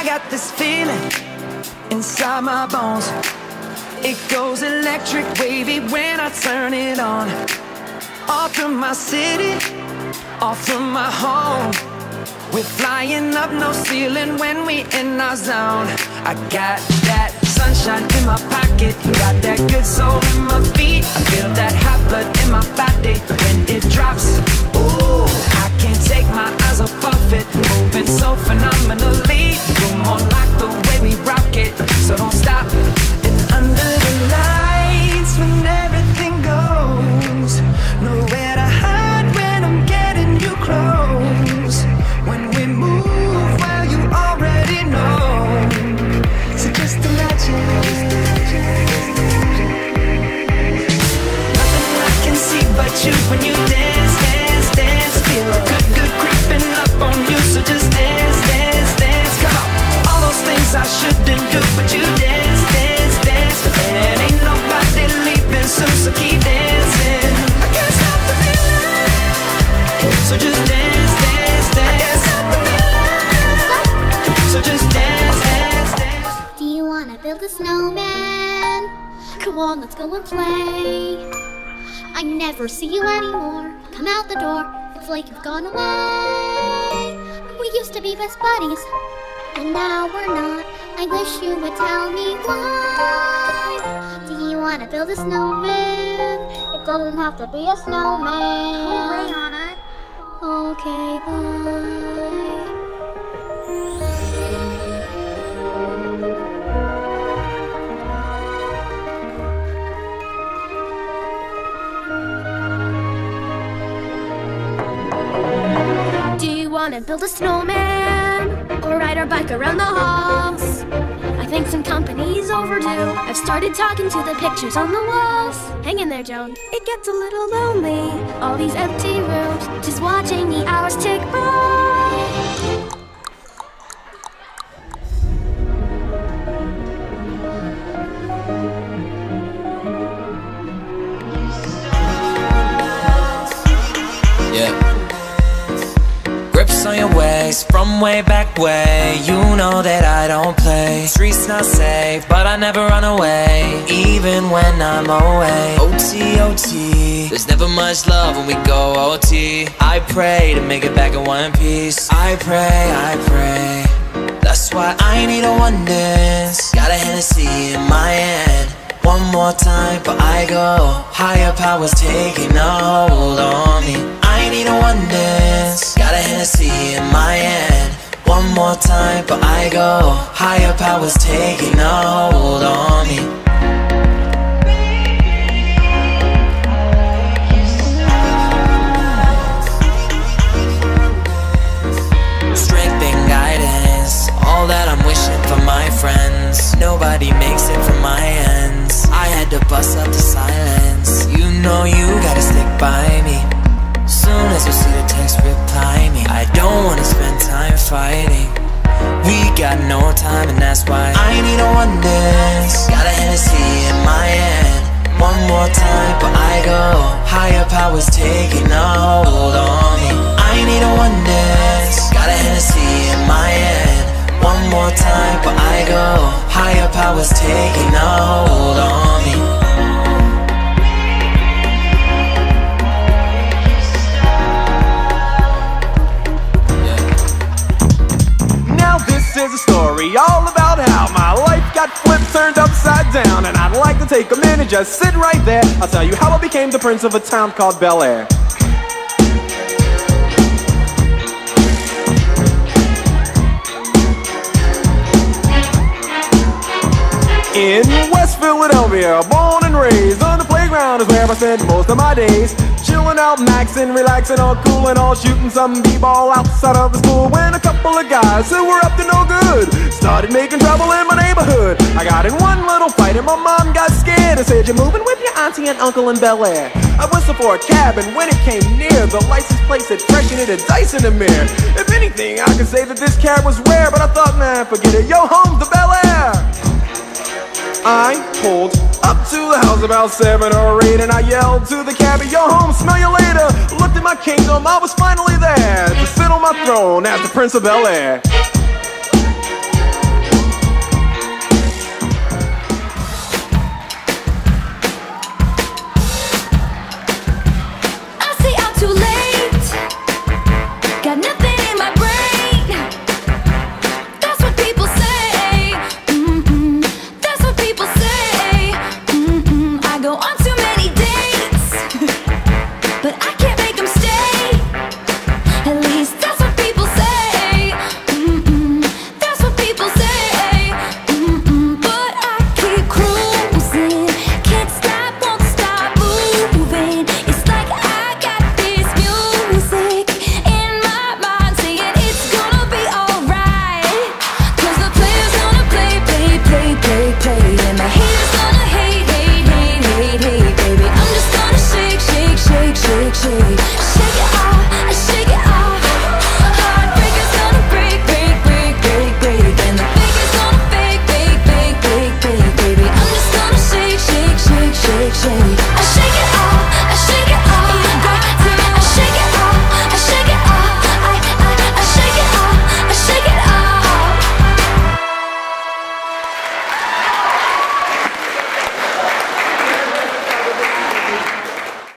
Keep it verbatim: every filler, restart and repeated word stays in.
I got this feeling inside my bones. It goes electric wavy when I turn it on. Off from my city, off from my home. We're flying up, no ceiling when we in our zone. I got that sunshine in my pocket, got that good soul in my feet. I feel that hot blood in my body when it drops. Ooh, I can't take my eyes off of it, moving so phenomenally. You're more like the way we rock it, so don't stop. And under the lights, when everything goes, nowhere to hide when I'm getting you close. When we move, well, you already know. So just imagine, nothing I can see but you when you dance, dance, dance. Feel a good, good creeping up on you. So just dance, dance, dance. Come on, all those things I shouldn't do, but you dance, dance, dance. And ain't nobody leaving soon, so keep dancing. I can't stop the feeling. So just dance, dance, dance. So just dance, dance, dance. Do you wanna build a snowman? Come on, let's go and play. I never see you anymore. Come out the door, it's like you've gone away. We used to be best buddies, and now we're not. I wish you would tell me why. Do you wanna build a snowman? It doesn't have to be a snowman. Hooray on it. Okay, bye. Do you wanna build a snowman or ride our bike around the halls? I think some company's overdue. I've started talking to the pictures on the walls. Hang in there, Joan. It gets a little lonely, all these empty rooms, just watching the hours tick by. On your ways, from way back way. You know that I don't play. Streets not safe, but I never run away, even when I'm away. O T, O T, there's never much love when we go O T. I pray to make it back in one piece. I pray, I pray. That's why I need a one dance. Got a Hennessy in my hand. One more time, but I go. Higher powers taking a hold on me. I need a one dance. Got a Hennessy in my hand. One more time, but I go. Higher powers taking a hold on me. Strength and guidance, all that I'm wishing for my friends. Nobody makes it from my ends. I had to bust up the silence. You know you gotta stick by me. Soon as you see the text, reply me. I don't wanna spend time fighting. We got no time, and that's why I need a one dance. Got a Hennessy in my hand. One more time, but I go. Higher powers taking a hold on me. I need a one dance. Got a Hennessy in my hand. One more time, but I go. Higher powers taking a hold on me. This is a story all about how my life got flipped, turned upside down. And I'd like to take a minute, just sit right there. I'll tell you how I became the prince of a town called Bel Air. In West Philadelphia, born and raised, on the playground is where I spent most of my days. Chilling out, maxing, relaxing, all cool and all, shooting some b-ball outside of the school. When a couple of guys who were up to no good started making trouble in my neighborhood. I got in one little fight and my mom got scared and said, "You're moving with your auntie and uncle in Bel Air." I whistled for a cab, and when it came near, the license plate said fresh and it had dice in the mirror. If anything, I could say that this cab was rare, but I thought, man, forget it, yo, home to Bel Air. I pulled up to the house about seven or eight, and I yelled to the cabbie, "Yo, home, smell you later." Looked at my kingdom, I was finally there to sit on my throne as the Prince of Bel Air. way.